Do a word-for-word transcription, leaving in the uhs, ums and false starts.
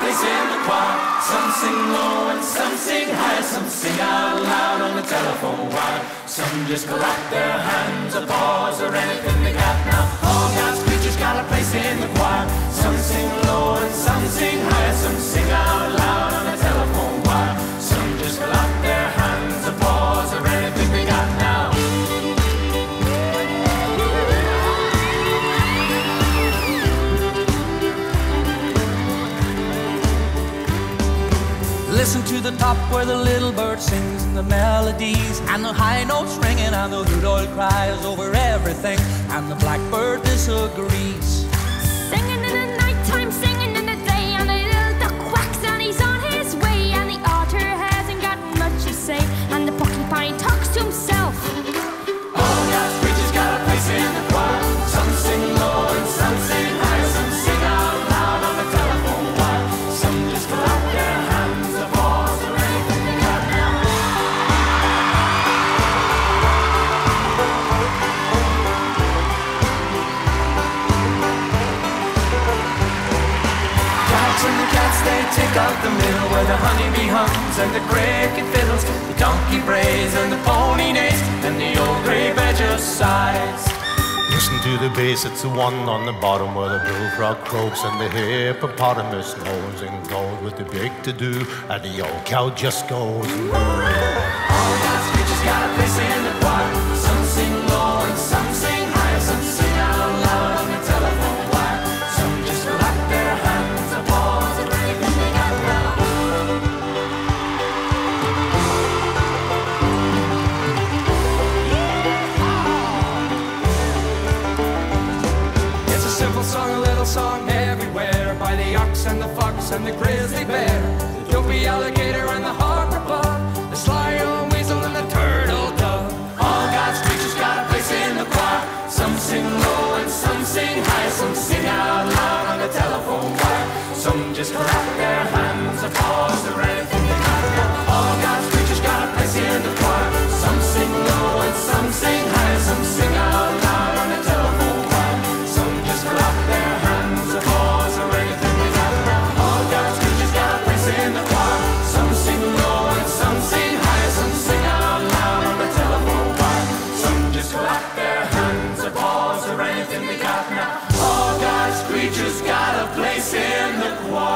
place in the choir. Some sing low and some sing high. Some sing out loud on the telephone wire. Some just clap their hands, applause, or anything they got. Now all God's creatures got a place in the choir. Some sing low and some sing high. Some sing out loud on the telephone wire. Some just clap their hands, applause, or anything they got now. Listen to the top where the little bird sings and the melodies and the high notes ringing and the hoot owl cries over everything and the blackbird disagrees. Singing in the nighttime, singing in the day, and the little duck quacks and he's on his way, and the otter hasn't got much to say, and the porcupine talks to himself. All God's creatures got a place in the choir. Some sing low and some sing high. Some sing out loud on the telephone wire. Some just clap their hands, applause, or anything they got now. Cats and the cats, they take out the middle where the honeybee hums and the cricket fiddles, the donkey brays and the pony neighs, and the old grey badger sighs. Listen to the bass, it's the one on the bottom where the bullfrog croaks and the hippopotamus moans and goes with the big to-do, and the old cow just goes moo. All God's creatures got a place in the choir. Some sing low and some sing high. Some sing out loud on the telephone wire. Some just clap their hands, applause, or anything they got now. It's a simple song, a little song everywhere, by the ox and the fox and the grizzly bear, the dopey alligator and the hopper bug, the sly old weasel and the turtle dove. All God's creatures got a place in the choir. Some sing low and some sing high. Some sing out loud on the telephone wire. Some just clap their hands, applause, or anything they got now. All God's creatures got a place in the choir. Some sing low and some sing high. Some sing out loud on the telephone wire. Some just clap their hands, applause, or anything they got now. All God's creatures got a place in the choir. Some sing low and some sing high. Some sing out loud on the telephone wire. Some just clap their hands, applause, or anything they got now. All God's creatures got a place in the choir.